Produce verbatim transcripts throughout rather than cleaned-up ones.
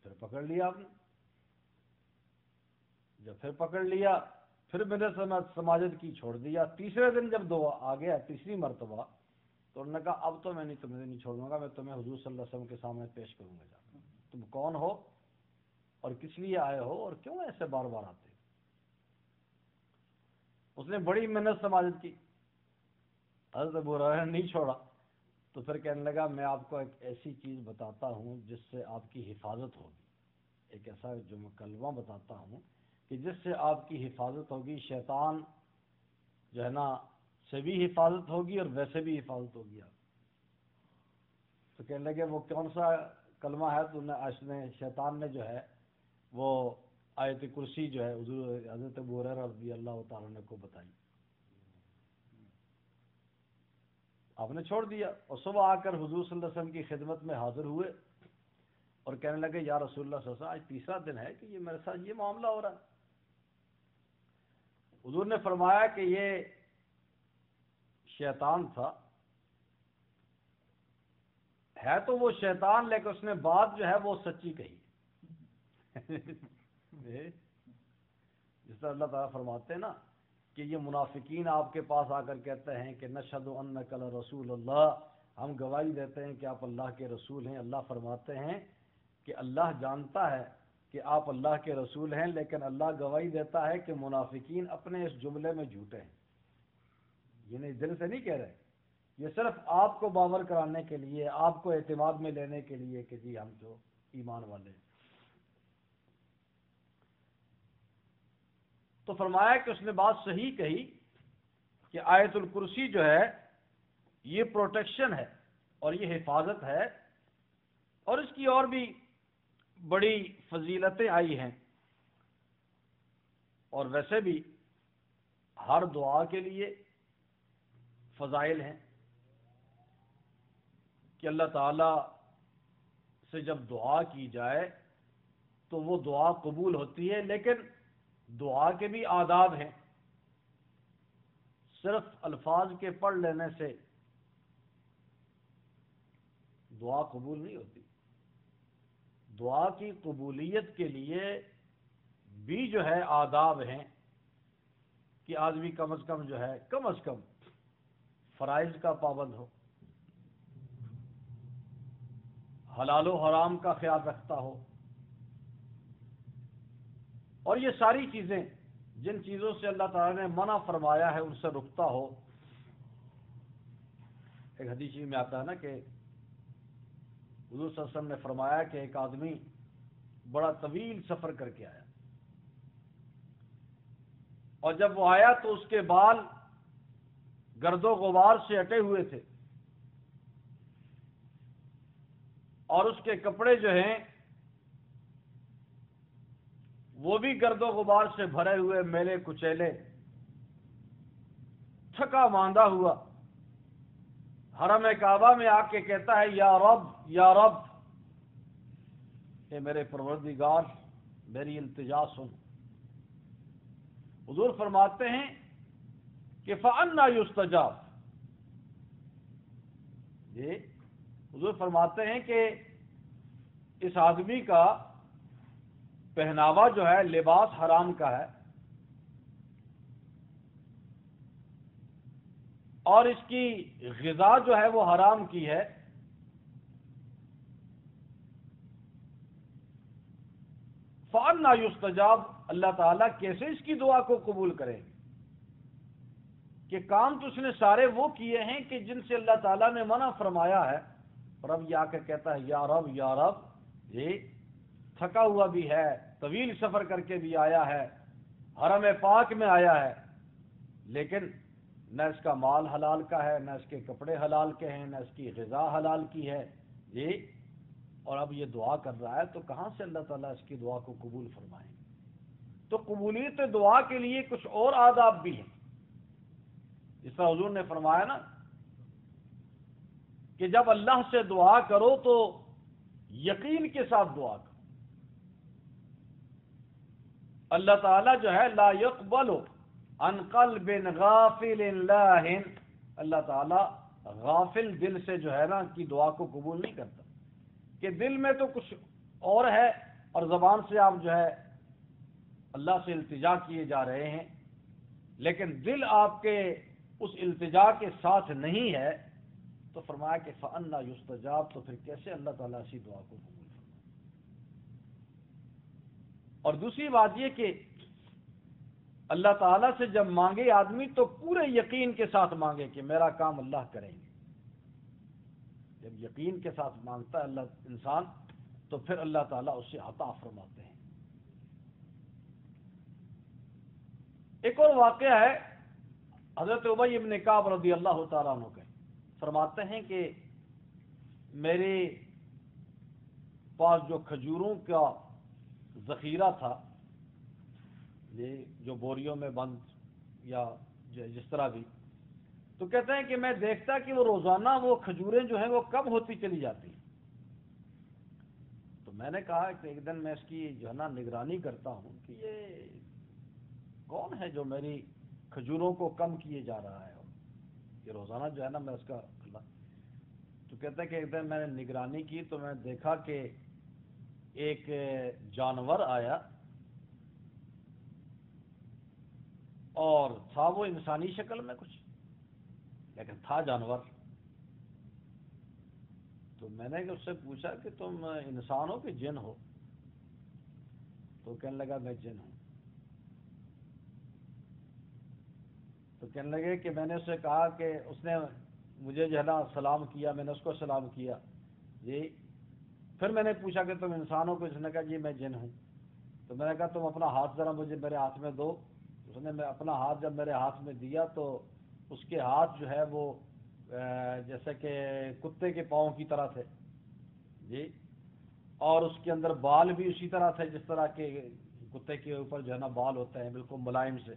پھر پکڑ لیا آپ نے. جب پھر پکڑ لیا پھر میں نے سماجت کی چھوڑ دیا. تیسرے دن جب دو آ گیا تیسری مرتبہ تو انہوں نے کہا اب تو میں نہیں تمہیں نہیں چھوڑوں گا, میں تمہیں حضور صلی اللہ علیہ وسلم کے سامنے پیش کروں گا. جا تم کون ہو اور کس لیے آئے ہو اور کیوں ایسے بار بار آتے. اس نے بڑی محنت سماجت کی. حضرت ابو ہریرہ نے نہیں چھوڑا. تو پھر کہنے لگا میں آپ کو ایک ایسی چیز بتاتا ہوں جس سے آپ کی حفاظت ہوگی, ایک ایسا جو میں کلمہ بتاتا ہوں کہ جس سے آپ کی حفاظت ہوگی, شیطان جو ہے نا سے بھی حفاظت ہوگی اور ویسے بھی حفاظت ہوگی آپ. تو کہنے لگے وہ کون سا کلمہ ہے؟ تو اس نے شیطان نے جو ہے وہ آیت کرسی جو ہے حضور حضرت ابو ہریرہ رضی اللہ تعالیٰ عنہ کو بتائی. آپ نے چھوڑ دیا اور صبح آ کر حضور صلی اللہ علیہ وسلم کی خدمت میں حاضر ہوئے اور کہنے لگے یا رسول اللہ صلی اللہ علیہ وسلم آج تیسرا دن ہے کہ یہ میرے ساتھ یہ معاملہ ہو رہا ہے. حضور نے فرمایا کہ یہ شیطان تھا, ہے تو وہ شیطان لیکن اس نے بات جو ہے وہ سچی کہی. جس طرح اللہ تعالیٰ فرماتے ہیں نا کہ یہ منافقین آپ کے پاس آ کر کہتے ہیں کہ نشہد انک لرسول اللہ, ہم گواہی دیتے ہیں کہ آپ اللہ کے رسول ہیں. اللہ فرماتے ہیں کہ اللہ جانتا ہے کہ آپ اللہ کے رسول ہیں, لیکن اللہ گواہی دیتا ہے کہ منافقین اپنے اس جملے میں جھوٹے ہیں. یہ نہیں دل سے نہیں کہہ رہے, یہ صرف آپ کو باور کرانے کے لیے, آپ کو اعتماد میں لینے کے لیے کہ جی ہم جو ایمان والے ہیں. تو فرمایا کہ اس نے بات صحیح کہی کہ آیت الکرسی جو ہے یہ پروٹیکشن ہے اور یہ حفاظت ہے, اور اس کی اور بھی بڑی فضیلتیں آئی ہیں. اور ویسے بھی ہر دعا کے لیے فضائل ہیں کہ اللہ تعالی سے جب دعا کی جائے تو وہ دعا قبول ہوتی ہے, لیکن دعا کے بھی آداب ہیں. صرف الفاظ کے پڑھ لینے سے دعا قبول نہیں ہوتی. دعا کی قبولیت کے لیے بھی جو ہے آداب ہیں کہ آدمی کم از کم جو ہے کم از کم فرائض کا پابند ہو, حلال و حرام کا خیال رکھتا ہو, اور یہ ساری چیزیں جن چیزوں سے اللہ تعالیٰ نے منع فرمایا ہے ان سے رکتا ہو. ایک حدیث میں آتا ہے نا کہ حضور صلی اللہ علیہ وسلم نے فرمایا کہ ایک آدمی بڑا طویل سفر کر کے آیا, اور جب وہ آیا تو اس کے بال گرد و غبار سے اٹے ہوئے تھے, اور اس کے کپڑے جو ہیں وہ بھی گرد و غبار سے بھرے ہوئے, میلے کچیلے, تھکا ماندہ ہوا. حرم کعبہ میں آ کے کہتا ہے یا رب یا رب, اے میرے پروردگار میری التجا سن. حضور فرماتے ہیں کہ فَأَنَّا يُسْتَجَابُ, جی حضور فرماتے ہیں کہ اس آدمی کا پہناوا جو ہے لباس حرام کا ہے, اور اس کی غذا جو ہے وہ حرام کی ہے, فَأَنَّا يُسْتَجَابُ, اللہ تعالیٰ کیسے اس کی دعا کو قبول کریں گے کہ کام تو اس نے سارے وہ کیے ہیں کہ جن سے اللہ تعالیٰ نے منع فرمایا ہے. رب یہ آ کر کہتا ہے یا رب یا رب, جی تھکا ہوا بھی ہے, طویل سفر کر کے بھی آیا ہے, حرم پاک میں آیا ہے, لیکن نہ اس کا مال حلال کا ہے, نہ اس کے کپڑے حلال کے ہیں, نہ اس کی غذا حلال کی ہے, جی اور اب یہ دعا کر رہا ہے, تو کہاں سے اللہ تعالیٰ اس کی دعا کو قبول فرمائیں گے؟ تو قبولیت دعا کے لیے کچھ اور آداب بھی ہیں. جس طرح حضور نے فرمایا نا کہ جب اللہ سے دعا کرو تو یقین کے ساتھ دعا کرو. اللہ تعالیٰ جو ہے لا يقبل عن قلب غافل لاہ, اللہ تعالیٰ غافل دل سے جو ہے نا کی دعا کو قبول نہیں کرتا, کہ دل میں تو کچھ اور ہے اور زبان سے آپ جو ہے اللہ سے التجا کیے جا رہے ہیں، لیکن دل آپ کے اس التجا کے ساتھ نہیں ہے، تو فرمایا کہ فَأَنَّا يُسْتَجَابُ، تو پھر کیسے اللہ تعالیٰ اسی دعا کو قبول فرمائے۔ اور دوسری بات یہ کہ اللہ تعالیٰ سے جب مانگے آدمی تو پورے یقین کے ساتھ مانگے کہ میرا کام اللہ کریں گے۔ جب یقین کے ساتھ مانگتا ہے اللہ انسان تو پھر اللہ تعالیٰ اسے عطا فرماتے ہیں۔ ایک اور واقعہ ہے حضرت ابی بن کعب رضی اللہ تعالیٰ عنہ کا، فرماتے ہیں کہ میرے پاس جو کھجوروں کا ذخیرہ تھا، یہ جو بوریوں میں بند یا جس طرح بھی، تو کہتے ہیں کہ میں دیکھتا کہ وہ روزانہ وہ کھجوریں جو ہیں وہ کم ہوتی چلی جاتی ہیں۔ تو میں نے کہا کہ ایک دن میں اس کی جو ہے نا نگرانی کرتا ہوں کہ یہ کون ہے جو میری کھجوروں کو کم کیے جا رہا ہے، یہ روزانہ جو ہے نا میں اس کا اللہ۔ تو کہتے ہیں کہ ایک دن میں نے نگرانی کی تو میں نے دیکھا کہ ایک جانور آیا اور تھا وہ انسانی شکل میں کچھ، لیکن تھا جانور۔ تو میں نے اس سے پوچھا کہ تم انسان ہو کہ جن ہو؟ تو کہنے لگا میں جن ہوں۔ تو کہنے لگے کہ میں نے اس سے کہا کہ اس نے مجھے جو ہے نا سلام کیا، میں نے اس کو سلام کیا جی۔ پھر میں نے پوچھا کہ تم انسان ہو؟ اس نے کہا جی میں جن ہوں۔ تو میں نے کہا تم اپنا ہاتھ ذرا مجھے میرے ہاتھ میں دو۔ اس نے میں اپنا ہاتھ جب میرے ہاتھ میں دیا تو اس کے ہاتھ جو ہے وہ جیسے کہ کتے کے پاؤں کی طرح تھے جی، اور اس کے اندر بال بھی اسی طرح تھے جس طرح کے کتے کے اوپر جو ہے نا بال ہوتے ہیں، بالکل ملائم سے۔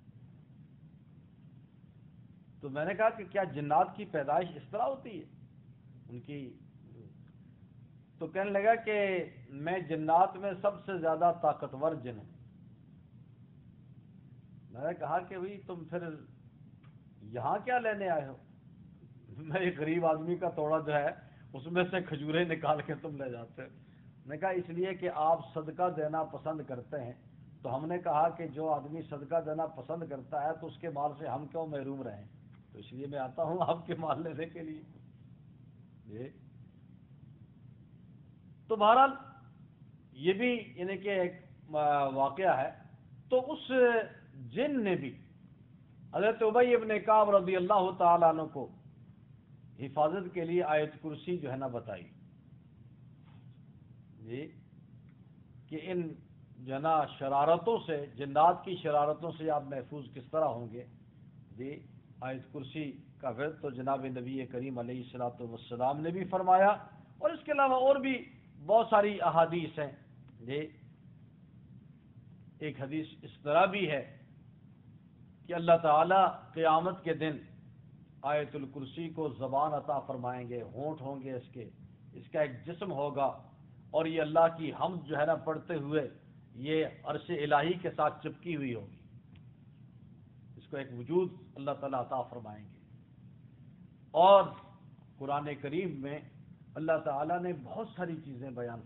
تو میں نے کہا کہ کیا جنات کی پیدائش اس طرح ہوتی ہے ان کی؟ تو کہنے لگا کہ میں جنات میں سب سے زیادہ طاقتور جن ہوں۔ میں نے کہا کہ بھئی تم پھر یہاں کیا لینے آئے ہو؟ میں ایک غریب آدمی کا توڑا جو ہے اس میں سے کھجوریں نکال کے تم لے جاتے ہو۔ میں نے کہا اس لیے کہ آپ صدقہ دینا پسند کرتے ہیں، تو ہم نے کہا کہ جو آدمی صدقہ دینا پسند کرتا ہے تو اس کے مال سے ہم کیوں محروم رہیں، تو اس لیے میں آتا ہوں آپ کے مال لینے کے لیے جی۔ تو بہرحال یہ بھی یعنی کہ ایک واقعہ ہے۔ تو اس جن نے بھی حضرت ابی بن کعب رضی اللہ تعالیٰ عنہ کو حفاظت کے لیے آیت کرسی جو ہے نا بتائی جی، کہ ان جنا شرارتوں سے، جنات کی شرارتوں سے آپ محفوظ کس طرح ہوں گے جی۔ آیت کرسی کا ورد تو جناب نبی کریم علیہ الصلوۃ والسلام نے بھی فرمایا، اور اس کے علاوہ اور بھی بہت ساری احادیث ہیں جی۔ ایک حدیث اس طرح بھی ہے کہ اللہ تعالی قیامت کے دن آیت الکرسی کو زبان عطا فرمائیں گے، ہونٹ ہوں گے اس کے، اس کا ایک جسم ہوگا، اور یہ اللہ کی حمد جو ہے نا پڑھتے ہوئے یہ عرش الہی کے ساتھ چپکی ہوئی ہوگی، اس کو ایک وجود اللہ تعالیٰ عطا فرمائیں گے۔ اور قرآن کریم میں اللہ تعالیٰ نے بہت ساری چیزیں بیان